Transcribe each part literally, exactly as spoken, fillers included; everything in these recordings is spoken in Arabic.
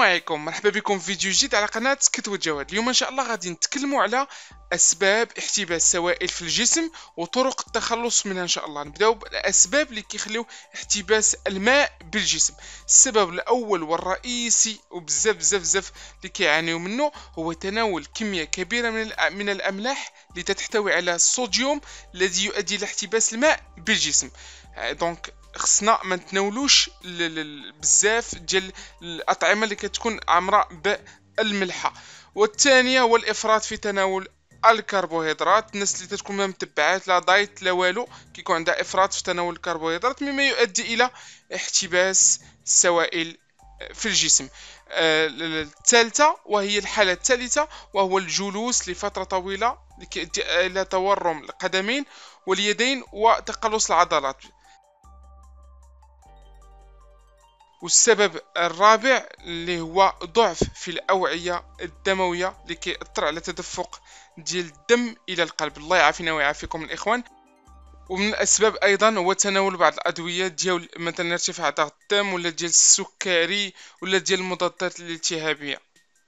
عليكم، مرحبا بكم في فيديو جديد على قناة كتو الجواد. اليوم ان شاء الله غادي نتكلموا على اسباب احتباس السوائل في الجسم وطرق التخلص منها. ان شاء الله نبداو بالاسباب اللي كيخليو احتباس الماء بالجسم. السبب الاول والرئيسي وبزاف بزاف بزاف اللي كيعانيو منه هو تناول كمية كبيرة من من الاملاح اللي تحتوي على الصوديوم الذي يؤدي الى احتباس الماء بالجسم. دونك خصنا ما نتناولوش بزاف ديال الاطعمه اللي كتكون عامره بالملحه. والثانيه هو الافراط في تناول الكربوهيدرات. الناس اللي تتكون ما متبعات لا دايت لا والو كيكون عندها افراط في تناول الكربوهيدرات مما يؤدي الى احتباس السوائل في الجسم. آه الثالثه وهي الحاله الثالثه وهو الجلوس لفتره طويله الى تورم القدمين واليدين وتقلص العضلات. والسبب الرابع اللي هو ضعف في الأوعية الدموية اللي كيأثر على تدفق ديال الدم إلى القلب. الله يعافينا ويعافيكم الإخوان. ومن الأسباب أيضا هو تناول بعض الأدوية ديال مثلا ارتفاع ضغط الدم ولا ديال السكري ولا ديال المضادات الالتهابية.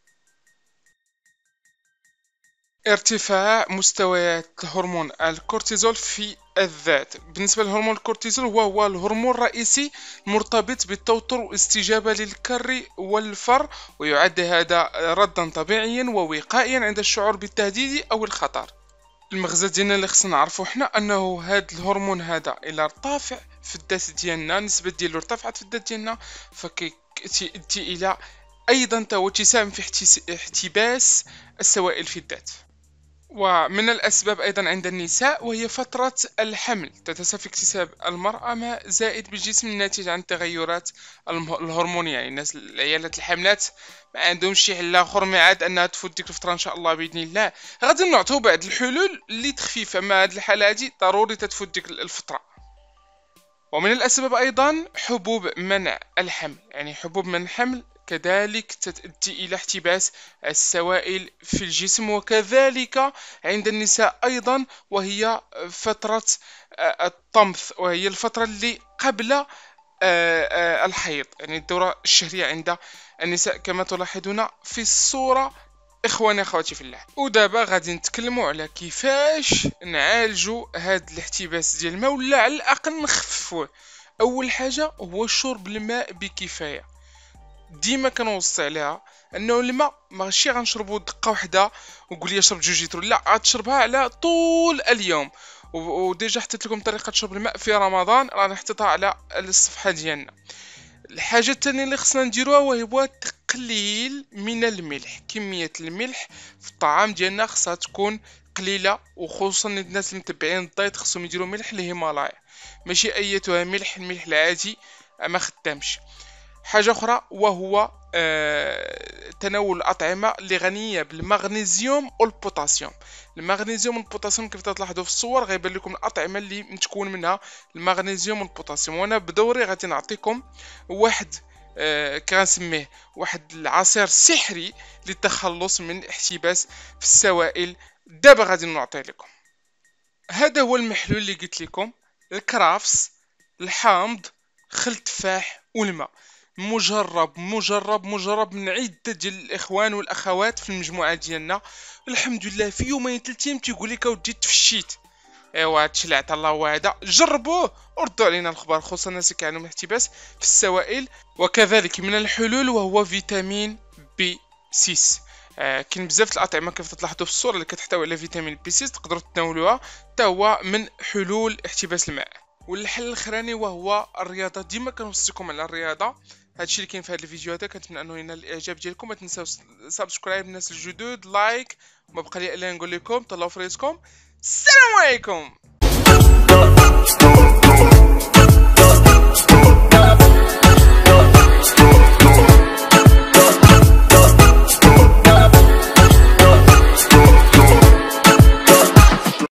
ارتفاع مستويات هرمون الكورتيزول في الذات. بالنسبة لهرمون الكورتيزول هو هو الهرمون الرئيسي المرتبط بالتوتر والاستجابة للكر والفر، ويعد هذا ردا طبيعيا ووقائيا عند الشعور بالتهديد أو الخطر. المغزى ديالنا اللي خصنا نعرفو حنا أنه هذا الهرمون هذا إلى ارتفع في الذات ديالنا، النسبة ديالو ارتفعت في الذات ديالنا، فكيؤدي إلى أيضا تهو تساهم في احتباس السوائل في الذات. ومن الأسباب أيضا عند النساء وهي فترة الحمل، تتسبب اكتساب المرأة ماء زائد بالجسم ناتج عن التغيرات الهرمونية. يعني الناس العيالات الحملات ما عندهمش شي حل اخر ما عاد انها تفوت ديك الفترة ان شاء الله باذن الله. غادي نعطيو بعض الحلول اللي تخفيف، اما هاد الحالة هادي ضروري تتفوت ديك الفترة. ومن الأسباب أيضا حبوب منع الحمل، يعني حبوب منع الحمل كذلك تؤدي إلى احتباس السوائل في الجسم. وكذلك عند النساء أيضا وهي فترة الطمث، وهي الفترة اللي قبل الحيض، يعني الدورة الشهرية عند النساء كما تلاحظون في الصورة اخواني اخواتي في الله. ودابا غادي نتكلموا على كيفاش نعالجوا هذا الاحتباس ديال الماء ولا على الاقل نخففوه. اول حاجه هو شرب الماء بكفايه. ديما كنوصي عليها انه الماء ماشي غنشربو دقه واحده وقول لي شرب جوج لتر، لا غتشربها على طول اليوم. وديجا حطيت لكم طريقه شرب الماء في رمضان راه نحطها على الصفحه ديالنا. الحاجه الثانيه اللي خصنا نديروها وهو تقليل من الملح. كميه الملح في الطعام ديالنا خصها تكون قليله، وخصوصا الناس المتبعين الدايت خصهم يديروا ملح الهيمالايا، ماشي ايتها ملح الملح العادي ما خدامش. حاجه اخرى وهو آه تناول الاطعمه اللي غنيه بالمغنيسيوم والبوتاسيوم. المغنيسيوم والبوتاسيوم كيف تلاحظوا في الصور غيبان لكم الاطعمه اللي متكون منها المغنيسيوم والبوتاسيوم. وانا بدوري غادي نعطيكم واحد آه كنسميه واحد العصير سحري للتخلص من احتباس في السوائل. دابا غادي نعطيه لكم. هذا هو المحلول اللي قلت لكم: الكرافس، الحامض، خل التفاح والماء. مجرب مجرب مجرب من عدة ديال الاخوان والاخوات في المجموعه ديالنا، الحمد لله في يومين ثلاث ايام تيقول لك اودي تفشيت. ايوا هادشي اللي عطا الله هذا، جربوه وردوا علينا الخبر، خصوصا الناس اللي كيعانيو من احتباس في السوائل. وكذلك من الحلول وهو فيتامين بي ستة. آه كاين بزاف الاطعمه كيف تلاحظوا في الصوره اللي كتحتوي على فيتامين بي ستة تقدروا تناولوها، حتى هو من حلول احتباس الماء. والحل الاخراني وهو الرياضه. ديما كنوصيكم على الرياضه. هادشي اللي كاين في هذا الفيديو هذا. كنتمنى انه ينال الاعجاب ديالكم. ما تنساوش سبسكرايب الناس الجدد، لايك. ما بقى لي الا نقول لكم تهلاو في راسكم. السلام عليكم.